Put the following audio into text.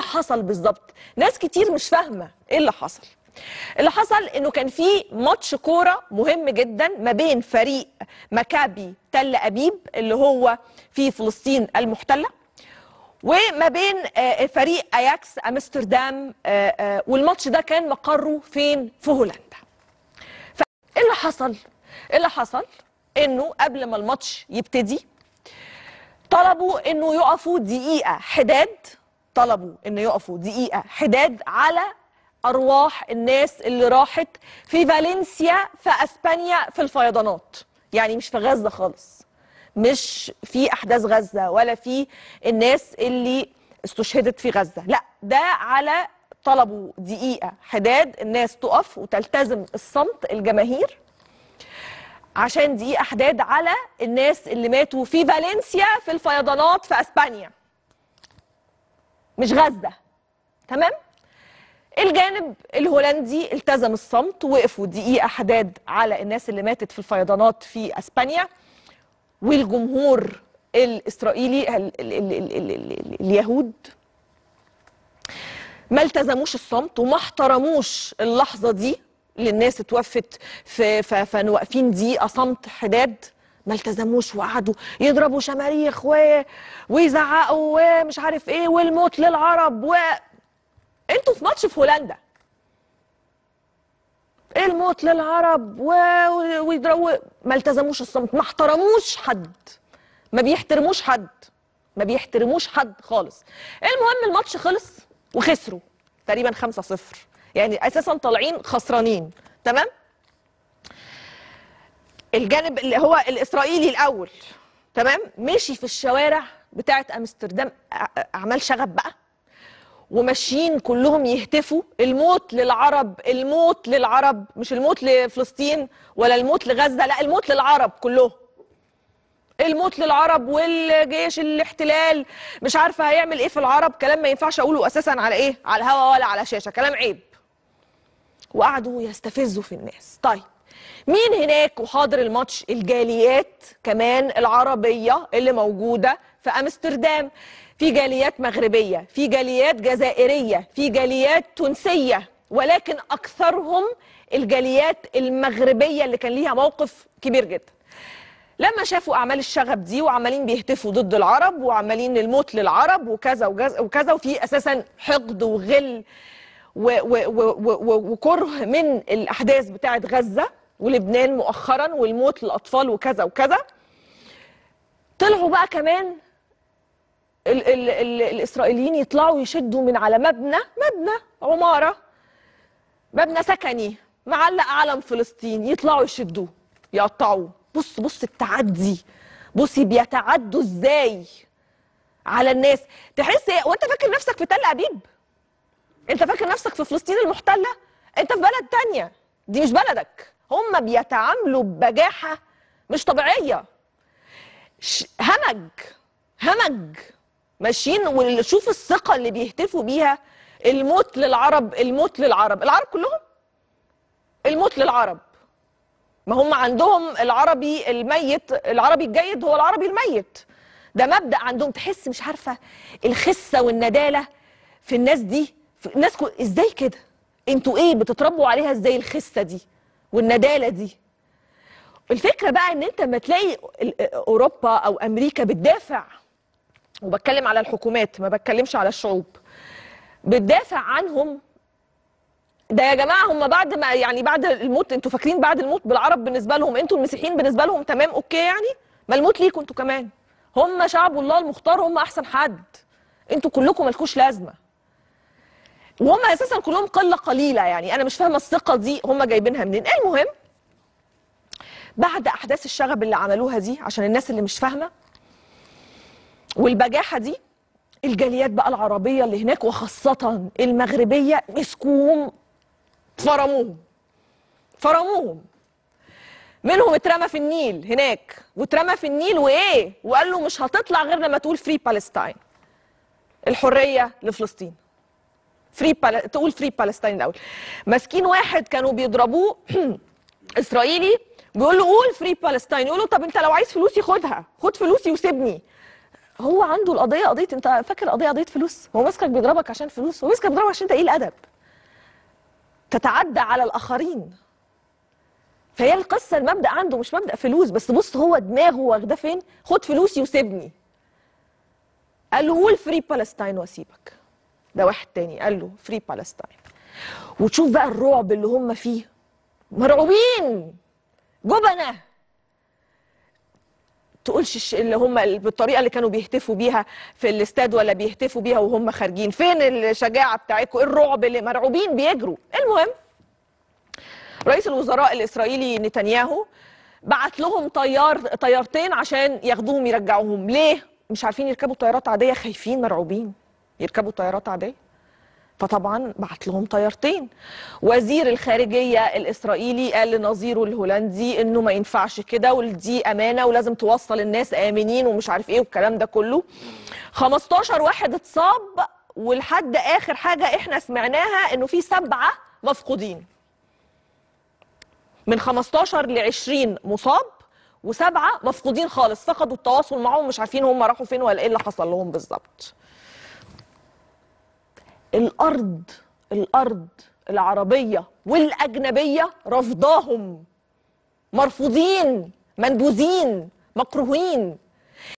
حصل بالظبط؟ ناس كتير مش فاهمه ايه اللي حصل. اللي حصل انه كان في ماتش كوره مهم جدا ما بين فريق مكابي تل ابيب اللي هو في فلسطين المحتله وما بين فريق اياكس امستردام، والماتش ده كان مقره فين؟ في هولندا. فايه اللي حصل؟ اللي حصل انه قبل ما الماتش يبتدي طلبوا انه يقفوا دقيقه حداد، طلبوا انه يقفوا دقيقه حداد على ارواح الناس اللي راحت في فالنسيا في اسبانيا في الفيضانات. يعني مش في غزه خالص، مش في احداث غزه ولا في الناس اللي استشهدت في غزه، لا ده على طلبوا دقيقه حداد الناس تقف وتلتزم الصمت الجماهير عشان دقيقه حداد على الناس اللي ماتوا في فالنسيا في الفيضانات في اسبانيا، مش غزه. تمام؟ الجانب الهولندي التزم الصمت، وقفوا دقيقه حداد على الناس اللي ماتت في الفيضانات في اسبانيا، والجمهور الاسرائيلي اليهود ما التزموش الصمت وما احترموش اللحظه دي اللي الناس اتوفت فكانوا واقفين دقيقه صمت حداد، ما التزموش وقعدوا يضربوا شماريخ ويزعقوا ومش عارف ايه والموت للعرب انتوا في ماتش في هولندا، ايه الموت للعرب ويضربوا، ما التزموش الصمت، ما احترموش حد، ما بيحترموش حد، ما بيحترموش حد خالص. المهم الماتش خلص وخسروا تقريبا 5-0، يعني اساسا طالعين خسرانين. تمام؟ الجانب اللي هو الاسرائيلي الاول تمام مشي في الشوارع بتاعه امستردام اعمال شغب بقى، وماشيين كلهم يهتفوا الموت للعرب، الموت للعرب، مش الموت لفلسطين ولا الموت لغزه، لا الموت للعرب كلهم، الموت للعرب والجيش الاحتلال مش عارفه هيعمل ايه في العرب، كلام ما ينفعش اقوله اساسا على ايه؟ على الهوا ولا على شاشه، كلام عيب. وقعدوا يستفزوا في الناس. طيب مين هناك وحاضر الماتش؟ الجاليات كمان العربيه اللي موجوده في امستردام، في جاليات مغربيه، في جاليات جزائريه، في جاليات تونسيه، ولكن اكثرهم الجاليات المغربيه اللي كان ليها موقف كبير جدا. لما شافوا اعمال الشغب دي وعمالين بيهتفوا ضد العرب وعمالين الموت للعرب وكذا وكذا، وفي اساسا حقد وغل وكره من الاحداث بتاعه غزه ولبنان مؤخرا والموت للاطفال وكذا وكذا، طلعوا بقى كمان الاسرائيليين يطلعوا يشدوا من على مبنى عماره، مبنى سكني معلق علم فلسطين، يطلعوا يشدوه يقطعوه. بص التعدي، بصي بيتعدوا ازاي على الناس. تحس ايه وانت فاكر نفسك في تل ابيب؟ انت فاكر نفسك في فلسطين المحتله؟ انت في بلد تانية، دي مش بلدك. هم بيتعاملوا ببجاحه مش طبيعيه، همج ماشيين. وشوف الثقه اللي بيهتفوا بيها، الموت للعرب، الموت للعرب، العرب كلهم الموت للعرب. ما هم عندهم العربي الميت، العربي الجيد هو العربي الميت، ده مبدأ عندهم. تحس مش عارفه الخسه والنداله في الناس دي، في الناس ازاي كده؟ انتوا ايه بتتربوا عليها ازاي الخسه دي والنداله دي؟ الفكره بقى ان انت لما تلاقي اوروبا او امريكا بتدافع، وبتكلم على الحكومات ما بتكلمش على الشعوب، بتدافع عنهم، ده يا جماعه هم بعد ما يعني بعد الموت، انتوا فاكرين بعد الموت بالعرب بالنسبه لهم انتوا المسيحيين بالنسبه لهم تمام اوكي يعني؟ ما الموت ليكم انتوا كمان، هم شعب الله المختار، هم احسن حد، انتوا كلكم مالكوش لازمه. وهم اساسا كلهم قله قليله، يعني انا مش فاهمه الثقه دي هم جايبينها منين. المهم بعد احداث الشغب اللي عملوها دي، عشان الناس اللي مش فاهمه والبجاحه دي، الجاليات بقى العربيه اللي هناك وخاصه المغربيه مسكوهم فرموهم. منهم اترمى في النيل هناك، واترمى في النيل وايه؟ وقال له مش هتطلع غير لما تقول فري بالستاين، الحريه لفلسطين، تقول فري بالستاين الاول. ماسكين واحد كانوا بيضربوه اسرائيلي، بيقول له قول فري بالستاين، يقول له طب انت لو عايز فلوسي خدها، خد فلوسي وسيبني. هو عنده القضيه قضيه، انت فاكر القضيه قضيه فلوس؟ هو ماسكك بيضربك عشان فلوس؟ هو ماسكك بيضربك عشان انت قليل الادب، تتعدى على الاخرين. فهي القصه المبدا عنده مش مبدا فلوس بس. بص هو دماغه واخده فين؟ خد فلوسي وسيبني. قال له قول فري بالستاين واسيبك. ده واحد تاني قال له فري بالستاين. وتشوف بقى الرعب اللي هم فيه، مرعوبين جبنه. تقولش اللي هم بالطريقه اللي كانوا بيهتفوا بيها في الاستاد ولا بيهتفوا بيها وهم خارجين. فين الشجاعه بتاعتكم؟ الرعب اللي مرعوبين بيجروا. المهم رئيس الوزراء الاسرائيلي نتنياهو بعت لهم طيارتين عشان ياخدوهم يرجعوهم. ليه؟ مش عارفين يركبوا طيارات عاديه، خايفين مرعوبين يركبوا طيارات عاديه، فطبعا بعت لهم طيارتين. وزير الخارجيه الاسرائيلي قال لنظيره الهولندي انه ما ينفعش كده ودي امانه ولازم توصل الناس امنين ومش عارف ايه والكلام ده كله. 15 واحد اتصاب، ولحد اخر حاجه احنا سمعناها انه في 7 مفقودين. من 15 ل 20 مصاب و7 مفقودين خالص، فقدوا التواصل معهم، مش عارفين هم راحوا فين ولا ايه اللي حصل لهم بالظبط. الأرض العربية والأجنبية رفضاهم، مرفوضين، منبوذين، مكروهين.